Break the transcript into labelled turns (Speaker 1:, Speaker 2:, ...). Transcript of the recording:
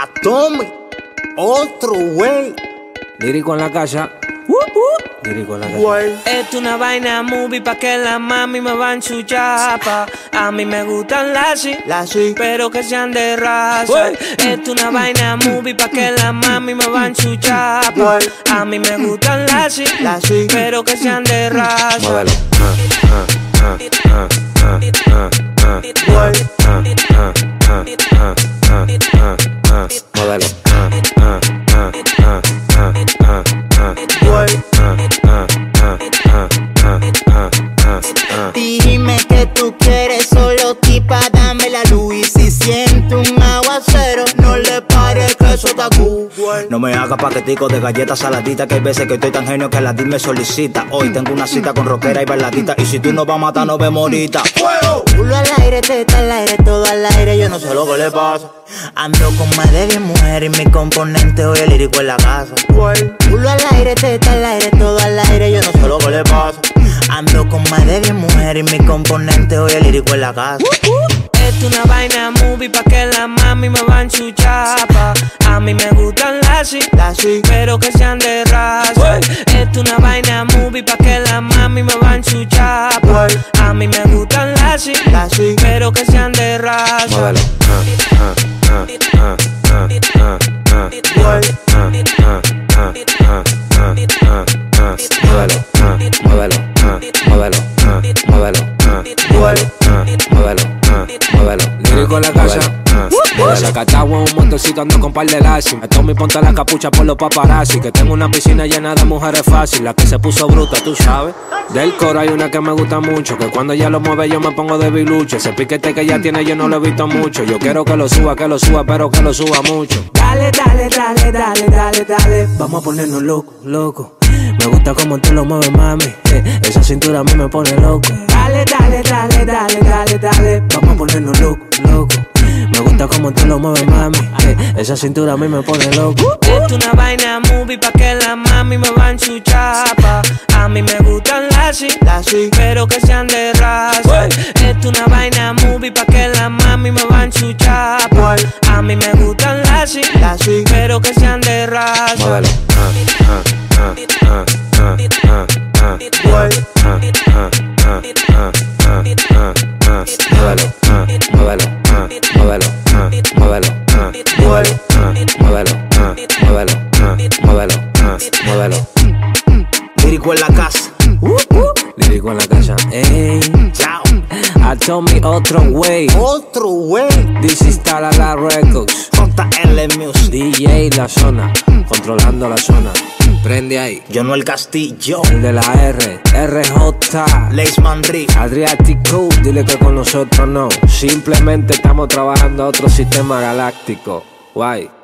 Speaker 1: Atomic, otro wey.
Speaker 2: Lírico en la casa. Lírico en la casa.
Speaker 3: Esto es una vaina movie pa' que la mami me va en su chapa. A mí me gustan las pero que sean de raza. Esto es una vaina movie pa' que la mami me va en su chapa. A mí me gustan las pero que sean de raza.
Speaker 2: Modelo. Modelo.
Speaker 1: Dime que tú quieres, solo tipa, dame la luz. Y si siento un aguacero, no le pares que eso está cool. No me hagas paquetico de galletas saladitas, que hay veces que estoy tan genio que la DIL me solicita. Hoy tengo una cita con rockera y bailadita, y si tú no vas a matar, nos vemos ahorita. ¡Fuego! Culo al aire, teta al aire, todo al aire, yo no sé lo que le pasa. Ando con más de 10 mujeres y mi componente hoy es lírico en la casa. Culo al aire, teta al aire, todo al aire, yo no sé lo que le pasa. Ando con más de 10 mujeres y mi componente hoy es lírico en la casa.
Speaker 3: Esto es una vaina movie pa' que la mami me va en su chapa. A mí me gustan las pero que sean de raza. Esto es una vaina movie pa' que la mami me va en su chapa. A mí me gustan las pero que sean de raza.
Speaker 2: Modelo. Lírico en la casa. Sacatagua en un motorcito, ando con par de lazi. Me tomo y ponte la capucha por los paparazzi. Que tengo una piscina llena de mujeres fácil. La que se puso bruta, tú sabes. Del coro hay una que me gusta mucho, que cuando ella lo mueve yo me pongo de bilucho. Ese piquete que ella tiene yo no lo he visto mucho. Yo quiero que lo suba, pero que lo suba mucho.
Speaker 3: Dale, dale, dale, dale, dale, dale.
Speaker 2: Vamos a ponernos loco, loco. Me gusta como tú lo mueves, mami. Esa cintura a mí me pone loco.
Speaker 3: Dale, dale, dale, dale, dale, dale.
Speaker 2: Vamos a ponernos loco, loco. Me gusta como tú lo mueves, mami. Esa cintura a mí me pone loco.
Speaker 3: Esto es una vaina movie pa' que la mami me va en su chapa. A mí me gustan las pero que sean de raza. Esto es una vaina movie pa' que la mami me va en su chapa. A mí me gustan las pero que sean de raza.
Speaker 2: Modelo. Modelo.
Speaker 1: Lírico en la casa.
Speaker 2: Lírico en la casa. Ey.
Speaker 1: Chao.
Speaker 2: Atomic, otro way.
Speaker 1: Otro wey.
Speaker 2: This is Talala Records.
Speaker 1: JL Music.
Speaker 2: DJ La Zona. Controlando la zona. Prende ahí.
Speaker 1: Yo no el Castillo.
Speaker 2: El de la R. RJ.
Speaker 1: Leis Manri.
Speaker 2: Adriático. Dile que con nosotros no. Simplemente estamos trabajando a otro sistema galáctico. Guay.